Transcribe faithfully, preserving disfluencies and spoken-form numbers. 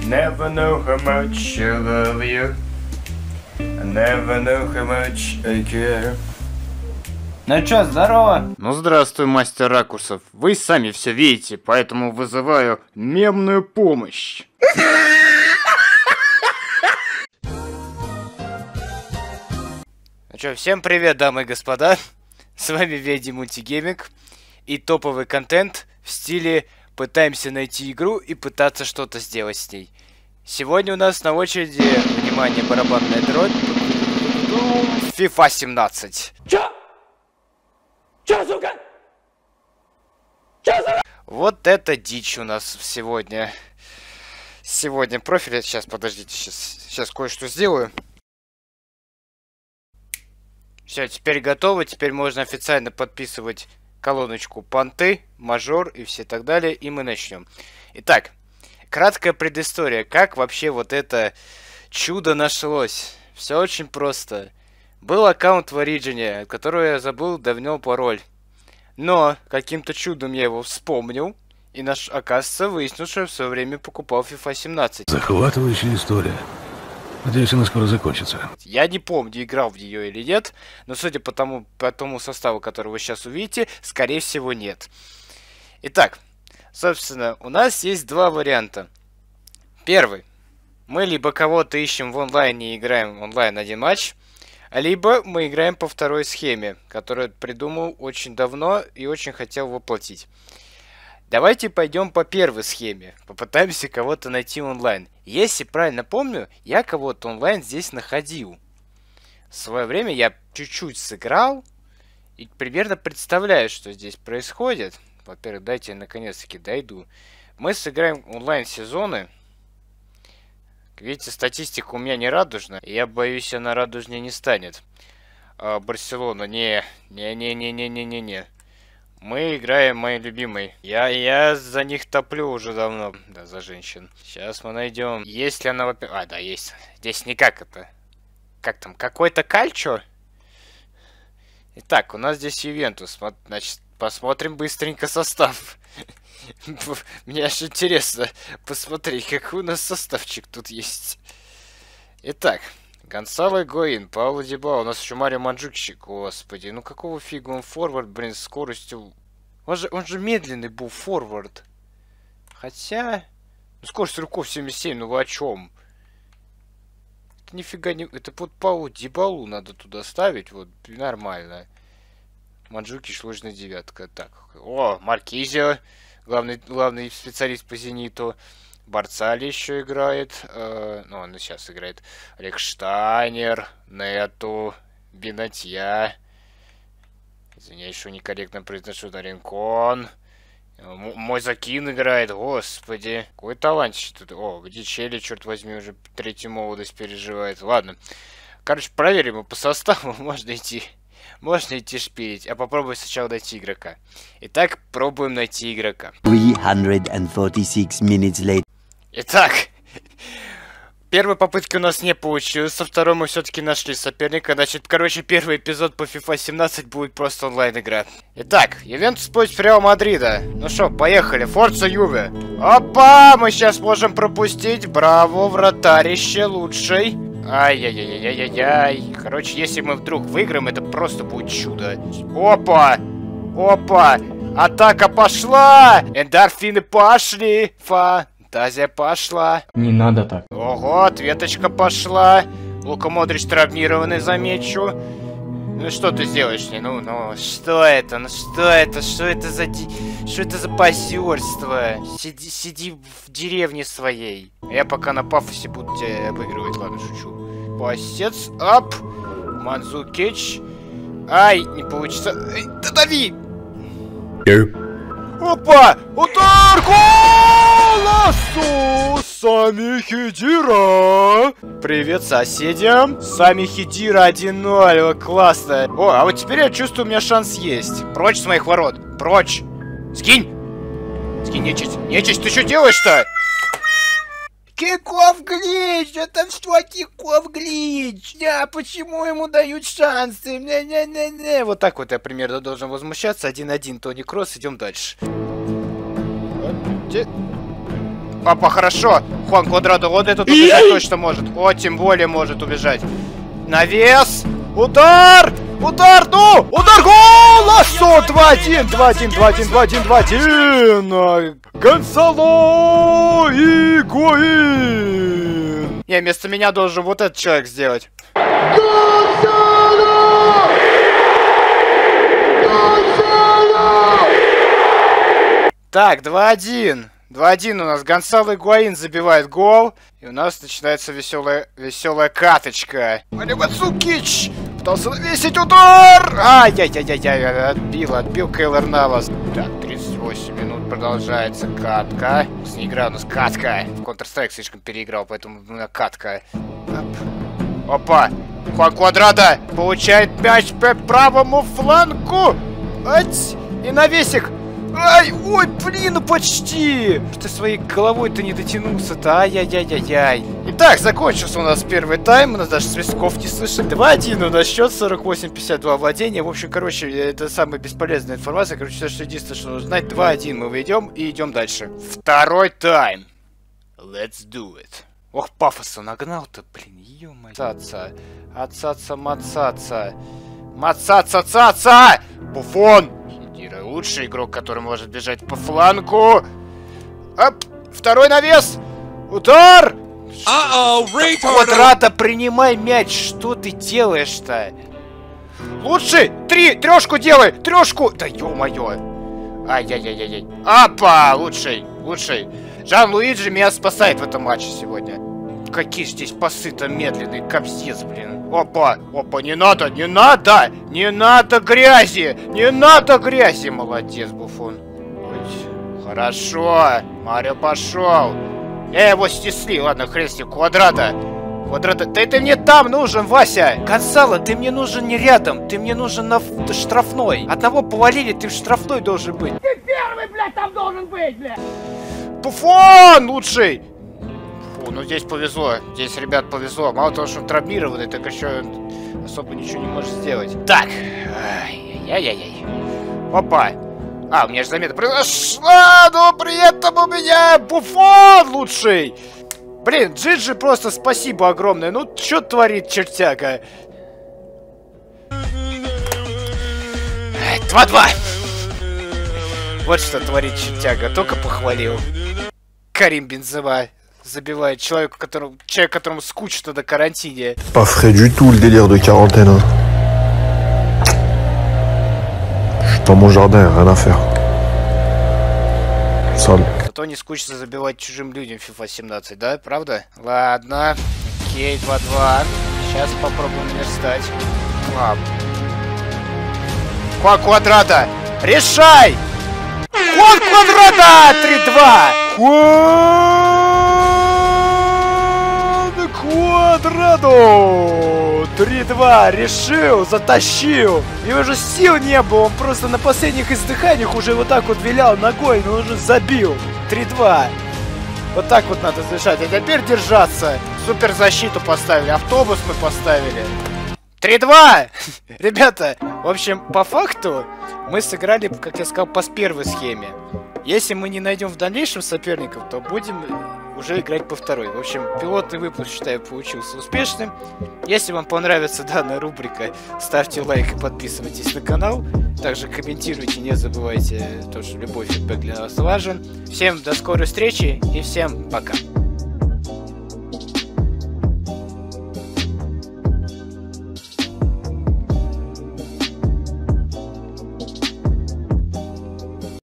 Never know how much I love you. I never know how much I care. Ну чё, здорово? Ну здравствуй, мастер ракурсов. Вы сами все видите, поэтому вызываю мемную помощь. Ну чё, всем привет, дамы и господа. С вами Веди Мультигейминг и топовый контент в стиле пытаемся найти игру и пытаться что-то сделать с ней. Сегодня у нас на очереди, внимание, барабанная дробь, FIFA семнадцать. Чё? Чё, сука? Чё, сука? Вот это дичь у нас сегодня. Сегодня профиль, сейчас, подождите, сейчас, сейчас кое-что сделаю. Все, теперь готово, теперь можно официально подписывать колоночку понты, мажор и все так далее, и мы начнем. Итак, краткая предыстория, как вообще вот это чудо нашлось. Все очень просто. Был аккаунт в Origin, который я забыл давно пароль. Но каким-то чудом я его вспомнил, и наш, оказывается, выяснил, что я в свое время покупал FIFA семнадцать. Захватывающая история. Надеюсь, она скоро закончится. Я не помню, играл в нее или нет, но судя по тому, по тому составу, который вы сейчас увидите, скорее всего нет. Итак, собственно, у нас есть два варианта. Первый. Мы либо кого-то ищем в онлайне и играем онлайн один матч, либо мы играем по второй схеме, которую придумал очень давно и очень хотел воплотить. Давайте пойдем по первой схеме. Попытаемся кого-то найти онлайн. Если правильно помню, я кого-то онлайн здесь находил. В свое время я чуть-чуть сыграл и примерно представляю, что здесь происходит. Во-первых, дайте я наконец-таки дойду. Мы сыграем онлайн-сезоны. Видите, статистика у меня не радужная. И я боюсь, она радужнее не станет. А, Барселона, не, не-не-не-не-не-не-не. Мы играем мои любимые. Я, я за них топлю уже давно. Да, за женщин. Сейчас мы найдем. Есть ли она, во-первых... А, да, есть. Здесь никак это. Как там? Какой-то кальчо? Итак, у нас здесь Ювентус. Значит, посмотрим быстренько состав. Мне аж интересно посмотреть, какой у нас составчик тут есть. Итак. Гонсало Игуаин, Пауло Дибала, у нас еще Марио Манджукич, господи, ну какого фига он форвард, блин, с скоростью... Он же, он же медленный был форвард. Хотя... Ну, скорость руков семьдесят семь, ну вы о чем? Это нифига не... Это вот Пауло Дибалу надо туда ставить, вот, нормально. Манджукич, ложная девятка, так. О, Маркизио, главный, главный специалист по Зениту. Барцали еще играет. Э, ну, он сейчас играет. Рикштайнер, Нету, Бенатья. Извиняюсь, что некорректно произношу. Ринкон. Мой Закин играет. Господи. Какой талантище тут. О, где Челли, черт возьми, уже третью молодость переживает. Ладно. Короче, проверим его по составу. Можно идти. Можно идти шпилить. А попробуй сначала найти игрока. Итак, пробуем найти игрока. three hundred forty-six minutes later. Итак, первой попытки у нас не получилось, со второй мы все-таки нашли соперника. Значит, короче, первый эпизод по FIFA семнадцать будет просто онлайн-игра. Итак, Ювентус против Реал Мадрида. Ну что, поехали, Форца Юве. Опа, мы сейчас можем пропустить. Браво, вратарище лучший. Ай-яй-яй-яй-яй-яй. Короче, если мы вдруг выиграем, это просто будет чудо. Опа, опа, атака пошла. Эндорфины пошли. Фа. Тазия пошла. Не надо так. Ого, ответочка пошла. Лука Модрич травмированный, замечу. Ну что ты сделаешь? Ну, ну, что это? Ну что это? Что это за ди... Что это за позерство? Сиди, сиди в деревне своей. Я пока на пафосе буду тебя обыгрывать. Ладно, шучу. Пасец, ап. Манзукич. Ай, не получится. Эй, да дави! Опа! Удар! Голосу! Сами Хидира! Привет соседям! Сами Хидира один ноль, о, классно! О, а вот теперь я чувствую, у меня шанс есть. Прочь с моих ворот! Прочь! Сгинь! Сгинь, нечисть! Нечисть, ты что делаешь-то? Киков глич! Это что, Киков глич? Да, почему ему дают шансы? Не-не-не-не. Вот так вот я примерно должен возмущаться. один один, Тони Кросс, идем дальше. Опа, хорошо. Хуан Квадрадо, вот этот убежать точно может. О, тем более может убежать. Навес! Удар! Удар, ну! Удар, гол! Лассо! два один, два один, два один, два один, два один! Гонсало Игуаин! Не, вместо меня должен вот этот человек сделать. Гонсало! Гонсало! Так, два один. два один у нас. Гонсало Игуаин забивает гол. И у нас начинается веселая, веселая каточка. Алимацукич! Пытался навесить удар! Ай-яй-яй-яй-яй, отбил, отбил Кейлор Навас. Так, тридцать восемь минут продолжается катка. Не игра у нас катка. В Counter-Strike слишком переиграл, поэтому у меня катка. Оп. Опа! Хуан Квадрадо получает мяч по правому флангу. Ать! И навесик. Ай, ой, блин, ну почти! Что своей головой-то не дотянулся-то, ай-яй-яй-яй-яй. Итак, закончился у нас первый тайм, у нас даже свистков не слышали. два один у нас счет, сорок восемь пятьдесят два владения. В общем, короче, это самая бесполезная информация. Короче, все, что единственное, что нужно знать, два один мы выйдем и идем дальше. Второй тайм. Let's do it. Ох, пафоса нагнал-то, блин, ё-моё. Цаца, ацаца, мацаца. Мацаца-цаца! Буфон! Лучший игрок, который может бежать по флангу. Оп! Второй навес! Удар! Квадрата, принимай мяч! Что ты делаешь-то? Лучший! Три! Трешку делай! Трешку! Да ё-моё! Ай-яй-яй-яй-яй! Апа! Лучший! Лучший! Жан-Луиджи меня спасает в этом матче сегодня. Какие здесь пасы-то медленные, капсец, блин. Опа, опа, не надо, не надо, не надо грязи, не надо грязи. Молодец, Буфон. Хорошо, Марио пошел. Я его стесли, ладно, хрен с ним, Квадрата. Квадрата, да ты мне там нужен, Вася. Гонсало, ты мне нужен не рядом, ты мне нужен на штрафной. Одного повалили, ты в штрафной должен быть. Ты первый, блядь, там должен быть, блядь. Буфон лучший. Ну здесь повезло, здесь, ребят, повезло. Мало того, что он травмированный, так еще особо ничего не может сделать. Так, ай-яй-яй-яй. Опа. А, у меня же замета произошла, но при этом у меня Буфон лучший. Блин, Джиджи просто спасибо огромное. Ну, что творит чертяка? два-два. Вот что творит чертяга, только похвалил. Карим Бензема забивает человеку, которому, человек, которому скучно на карантине. Pas frais du tout le délire de quarantaine. Hein. Je suis dans mon jardin, rien à faire. Sale. Зато не скучно забивать чужим людям в FIFA семнадцать, да? Правда? Ладно. Окей, два-два. Сейчас попробуем наверстать. Клап. Хуан Квадрата! Решай! Хуан Квадрата! три-два! Хуан Квадрадо! три-два! Решил! Затащил! И уже сил не было, он просто на последних издыханиях уже вот так вот вилял ногой, но уже забил. три-два. Вот так вот надо завершать. А теперь держаться. Супер защиту поставили, автобус мы поставили. три-два! Ребята, в общем, по факту мы сыграли, как я сказал, по первой схеме. Если мы не найдем в дальнейшем соперников, то будем уже играть по второй. В общем, пилотный выпуск, считаю, получился успешным. Если вам понравится данная рубрика, ставьте лайк и подписывайтесь на канал. Также комментируйте, не забывайте, то, что любой фидбэк для нас важен. Всем до скорой встречи и всем пока.